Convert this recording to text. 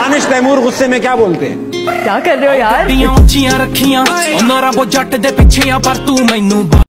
दानिश तैमूर गुस्से में क्या बोलते हैं? क्या कर रहे हो यार? ऊंचियां रखियां, रब जट दे पिछे पर तू मैनू